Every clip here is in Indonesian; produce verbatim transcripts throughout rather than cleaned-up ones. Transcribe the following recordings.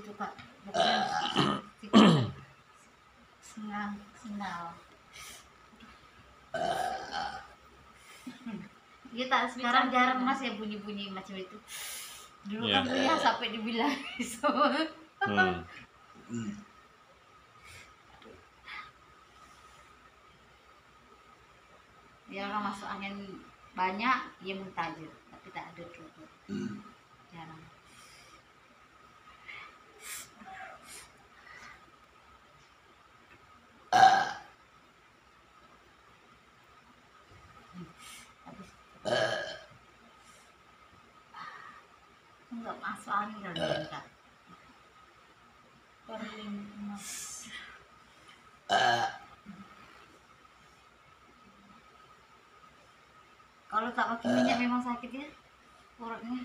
situ kak. Bukan singal singal. Kita sekarang jarang mas ya bunyi-bunyi macam itu. Dulu yeah. kan punya sampai dibilang semua. Hmm. Dia orang masuk angin banyak, dia muntajir, tapi tak ada tuh. Jarang. Enggak masuk angin kalau dia. Kalau tak pakai minyak memang sakit ya perutnya.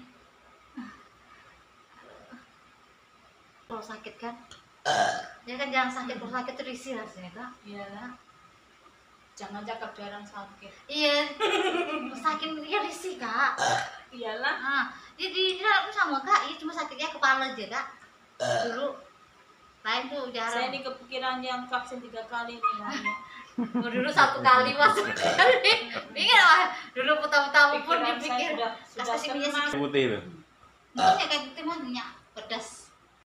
Kalau sakit kan, ya kan jangan sakit, kalau sakit tuh risih rasanya kak. Iya lah. Jangan cakap jarang sakit. Iya, sakit ya risih kak. Iyalah. Nah, jadi dia aku sama kak, ya cuma sakitnya kepala aja kak. Dulu, lain tuh jarang. Saya ini kepikiran yang vaksin tiga kali nih namanya. Oh, dulu satu kali mas kali. Ingat lah, dulu pertama-tama pun dipikir sudah, sudah kasih minyak putih itu. minyak kayak gitu mas, minyak pedas.